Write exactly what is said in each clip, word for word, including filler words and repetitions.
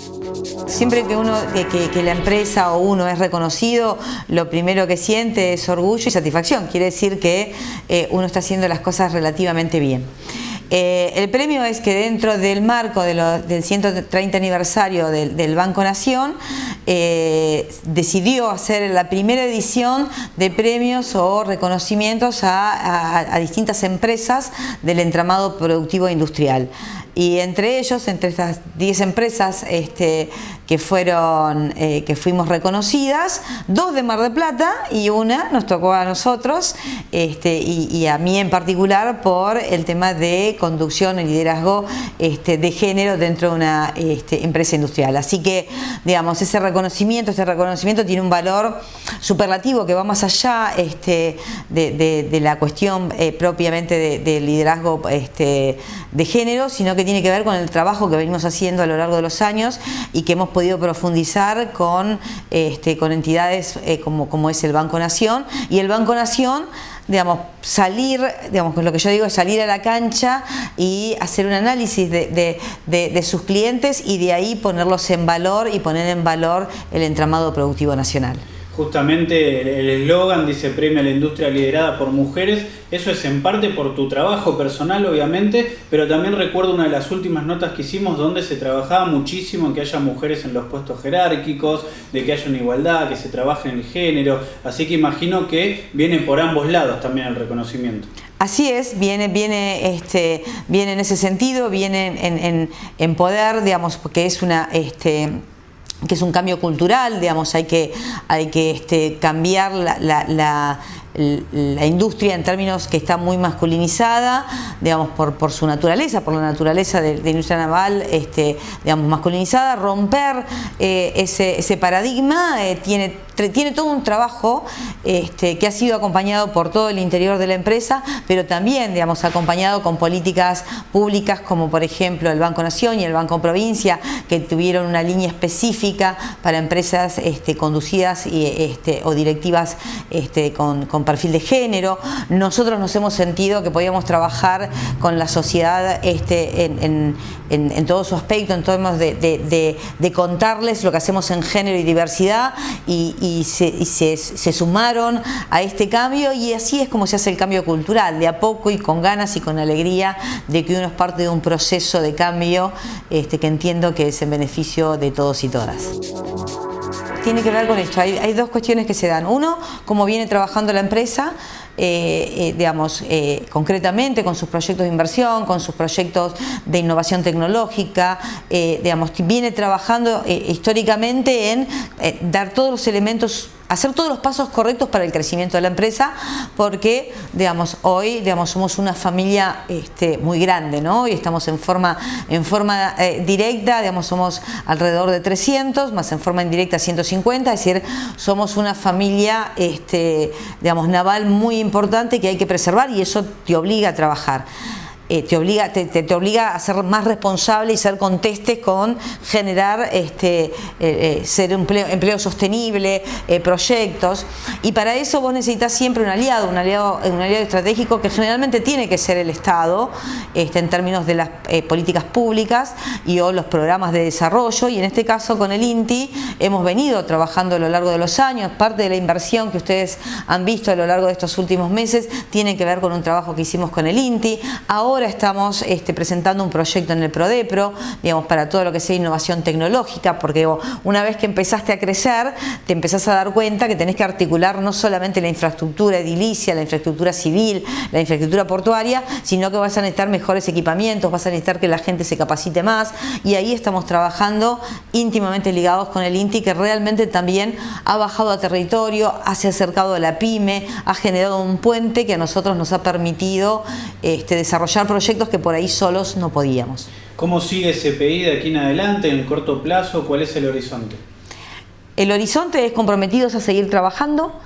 Siempre que uno, que, que, que la empresa o uno es reconocido, lo primero que siente es orgullo y satisfacción. Quiere decir que eh, uno está haciendo las cosas relativamente bien. Eh, el premio es que dentro del marco de lo, del ciento treinta aniversario del, del Banco Nación, eh, decidió hacer la primera edición de premios o reconocimientos a, a, a distintas empresas del entramado productivo e industrial. Y entre ellos, entre estas diez empresas este, que fueron, eh, que fuimos reconocidas, dos de Mar del Plata y una nos tocó a nosotros este, y, y a mí en particular por el tema de conducción y liderazgo este, de género dentro de una este, empresa industrial. Así que, digamos, ese reconocimiento, este reconocimiento tiene un valor superlativo que va más allá este, de, de, de la cuestión eh, propiamente de, de liderazgo este, de género, sino que tiene que ver con el trabajo que venimos haciendo a lo largo de los años y que hemos podido profundizar con, este, con entidades eh, como, como es el Banco Nación. Y el Banco Nación, digamos, salir, digamos, lo que yo digo es salir a la cancha y hacer un análisis de, de, de, de sus clientes y de ahí ponerlos en valor y poner en valor el entramado productivo nacional. Justamente el eslogan dice premio a la industria liderada por mujeres. Eso es en parte por tu trabajo personal, obviamente, pero también recuerdo una de las últimas notas que hicimos donde se trabajaba muchísimo en que haya mujeres en los puestos jerárquicos, de que haya una igualdad, que se trabaje en el género, así que imagino que viene por ambos lados también el reconocimiento. Así es, viene, viene, este, viene en ese sentido, viene en, en, en poder, digamos, porque es una... Este, que es un cambio cultural, digamos, hay que, hay que este, cambiar la, la, la, la industria en términos que está muy masculinizada, digamos, por, por su naturaleza, por la naturaleza de, de industria naval, este, digamos, masculinizada, romper eh, ese, ese paradigma, eh, tiene, tiene todo un trabajo este, que ha sido acompañado por todo el interior de la empresa, pero también, digamos, acompañado con políticas públicas como por ejemplo el Banco Nación y el Banco Provincia, que tuvieron una línea específica para empresas este, conducidas y, este, o directivas este, con, con perfil de género. Nosotros nos hemos sentido que podíamos trabajar con la sociedad este, en, en, en, en todo su aspecto, en términos de, de, de, de contarles lo que hacemos en género y diversidad, y, y, se, y se, se sumaron a este cambio, y así es como se hace el cambio cultural, de a poco y con ganas y con alegría de que uno es parte de un proceso de cambio este, que entiendo que es en beneficio de todos y todas. Tiene que ver con esto, hay, hay dos cuestiones que se dan. Uno, cómo viene trabajando la empresa, eh, eh, digamos, eh, concretamente con sus proyectos de inversión, con sus proyectos de innovación tecnológica, eh, digamos, viene trabajando eh, históricamente en eh, dar todos los elementos, hacer todos los pasos correctos para el crecimiento de la empresa, porque, digamos, hoy, digamos, somos una familia este, muy grande, ¿no? Y estamos en forma, en forma eh, directa, digamos, somos alrededor de trescientos, más en forma indirecta ciento cincuenta, es decir, somos una familia, este, digamos, naval muy importante que hay que preservar, y eso te obliga a trabajar. Eh, te, obliga, te, te, te obliga a ser más responsable y ser contestes con generar este, eh, eh, ser empleo, empleo sostenible, eh, proyectos, y para eso vos necesitas siempre un aliado, un aliado, un aliado estratégico que generalmente tiene que ser el Estado este, en términos de las eh, políticas públicas y o los programas de desarrollo, y en este caso con el INTI hemos venido trabajando a lo largo de los años. Parte de la inversión que ustedes han visto a lo largo de estos últimos meses tiene que ver con un trabajo que hicimos con el INTI. Ahora estamos este, presentando un proyecto en el Prodepro, digamos, para todo lo que sea innovación tecnológica, porque una vez que empezaste a crecer, te empezás a dar cuenta que tenés que articular no solamente la infraestructura edilicia, la infraestructura civil, la infraestructura portuaria, sino que vas a necesitar mejores equipamientos, vas a necesitar que la gente se capacite más, y ahí estamos trabajando íntimamente ligados con el INTI, que realmente también ha bajado a territorio, se ha acercado a la pyme, ha generado un puente que a nosotros nos ha permitido este, desarrollar proyectos que por ahí solos no podíamos. ¿Cómo sigue C P I de aquí en adelante, en el corto plazo? ¿Cuál es el horizonte? El horizonte es comprometidos a seguir trabajando.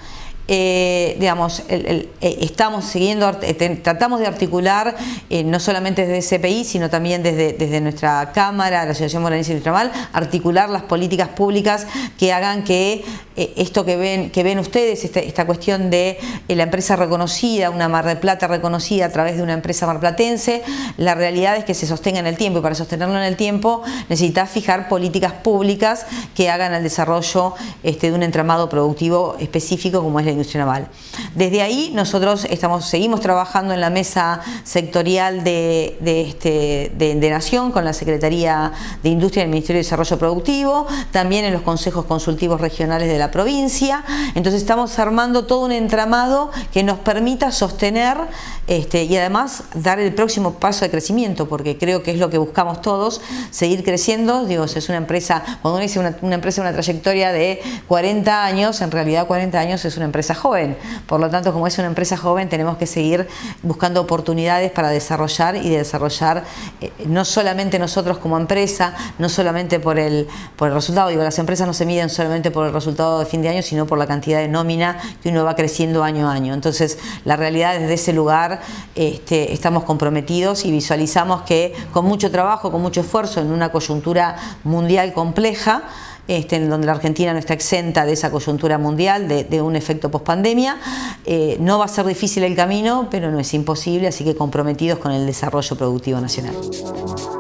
eh, digamos, el, el, eh, estamos siguiendo, eh, tratamos de articular eh, no solamente desde C P I, sino también desde, desde nuestra Cámara, la Asociación Morenista y Ultramar, articular las políticas públicas que hagan que eh, esto que ven, que ven ustedes, esta, esta cuestión de eh, la empresa reconocida, una Mar del Plata reconocida a través de una empresa marplatense, la realidad es que se sostenga en el tiempo, y para sostenerlo en el tiempo necesita fijar políticas públicas que hagan el desarrollo este, de un entramado productivo específico como es la industria naval. Desde ahí nosotros estamos, seguimos trabajando en la mesa sectorial de, de, este, de, de Nación con la Secretaría de Industria del Ministerio de Desarrollo Productivo, también en los consejos consultivos regionales de la provincia. Entonces estamos armando todo un entramado que nos permita sostener este, y además dar el próximo paso de crecimiento, porque creo que es lo que buscamos todos, seguir creciendo. Digo, es una empresa, cuando uno dice una, una empresa una trayectoria de cuarenta años, en realidad cuarenta años es una empresa joven. Por lo tanto, como es una empresa joven, tenemos que seguir buscando oportunidades para desarrollar y desarrollar eh, no solamente nosotros como empresa, no solamente por el, por el resultado. Digo, las empresas no se miden solamente por el resultado de fin de año, sino por la cantidad de nómina que uno va creciendo año a año. Entonces, la realidad desde ese lugar este, estamos comprometidos y visualizamos que con mucho trabajo, con mucho esfuerzo, en una coyuntura mundial compleja, Este, en donde la Argentina no está exenta de esa coyuntura mundial, de, de un efecto pospandemia, eh, no va a ser difícil el camino, pero no es imposible, así que comprometidos con el desarrollo productivo nacional.